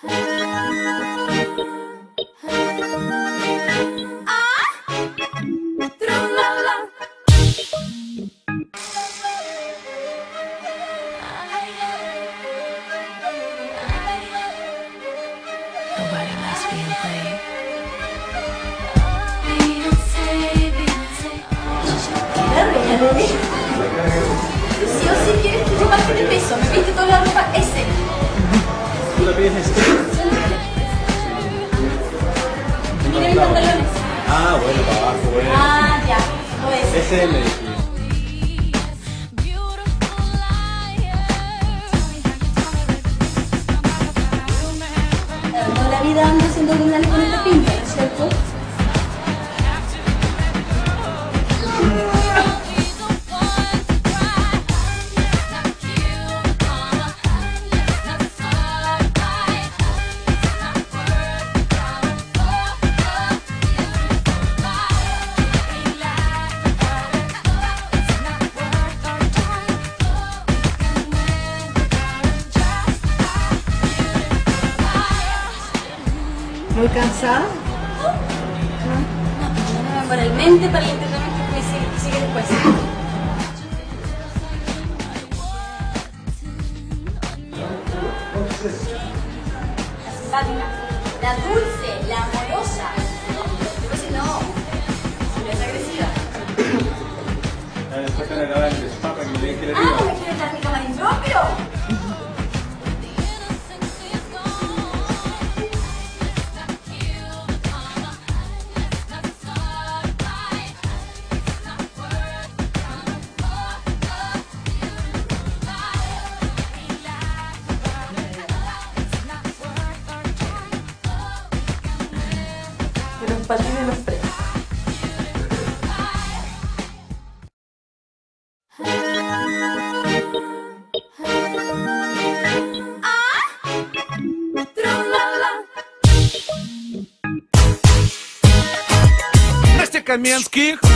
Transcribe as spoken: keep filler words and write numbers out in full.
Nobody likes being played. Sí o sí quieres que yo baje de peso, me viste toda la ropa S. ¿Tú la pides este? Miren mis pantalones. Ah, bueno, para abajo, bueno. Ah, ya, no es. Ese me dijiste. Toda la vida ando haciendo abdominales con esta pinta, ¿no es cierto? ¿Muy cansada? No, no, para el mente, para el entrenamiento que sigue, sigue después. La simpática, la dulce, la amorosa. Después no, no es agresiva. Después te la el spa para que me digan que le Ah, diga. ¿me quieres dar mi camarín propio? Los patines los tres. Настя Каменских.